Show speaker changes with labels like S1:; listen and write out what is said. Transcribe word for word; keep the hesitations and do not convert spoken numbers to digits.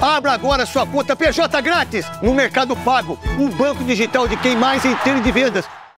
S1: Abra agora sua conta P J grátis no Mercado Pago, um banco digital de quem mais entende de vendas.